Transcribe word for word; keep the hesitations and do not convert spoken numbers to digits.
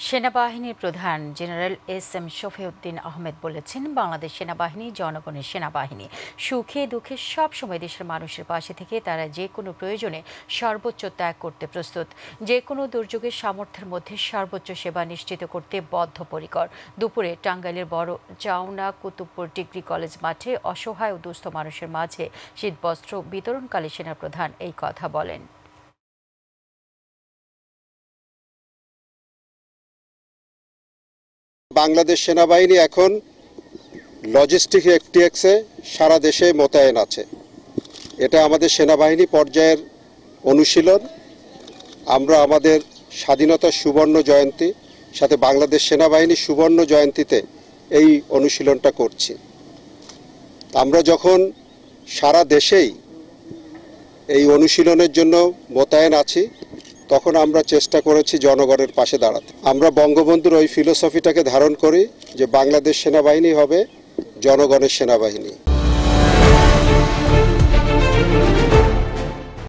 সেনাবাহিনীর প্রধান general S M Shafiuddin Ahmed বলেছেন, বাংলাদেশ সেনাবাহিনী জনগণের সেনাবাহিনী। সুখে দুঃখে সব সময় দেশের মানুষের পাশে থেকে তারা যে কোনো প্রয়োজনে সর্বোচ্চ ত্যাগ করতে প্রস্তুত। যে কোনো দুর্যোগের সামর্থ্যের মধ্যে সর্বোচ্চ সেবা নিশ্চিত করতে বদ্ধপরিকর। দুপুরে টাঙ্গাইলের বড় চাওনা কুতুবপুর ডিগ্রি কলেজ মাঠে অসহায় ও দুস্থ মানুষের মাঝে শীতবস্ত্র বিতরণকালে সেনাপ্রধান এই কথা বলেন। বাংলাদেশ সেনাবাহিনী এখন লজিস্টিক এফটিএক্সে সারা দেশে মোতায়েন আছে। এটা আমাদের সেনাবাহিনী পর্যায়ের অনুশীলন। আমরা আমাদের স্বাধীনতার সুবর্ণ জয়ন্তী সাথে বাংলাদেশ সেনাবাহিনী সুবর্ণ জয়ন্তীতে এই অনুশীলনটা করছি। আমরা যখন সারা দেশেই এই অনুশীলনের জন্য মোতায়েন আছি, তখন আমরা চেষ্টা করেছি জনগণের পাশে দাঁড়াতে। আমরা বঙ্গবন্ধুর ওই ফিলোসফিটাকে ধারণ করি যে বাংলাদেশ সেনাবাহিনী হবে জনগণের সেনাবাহিনী।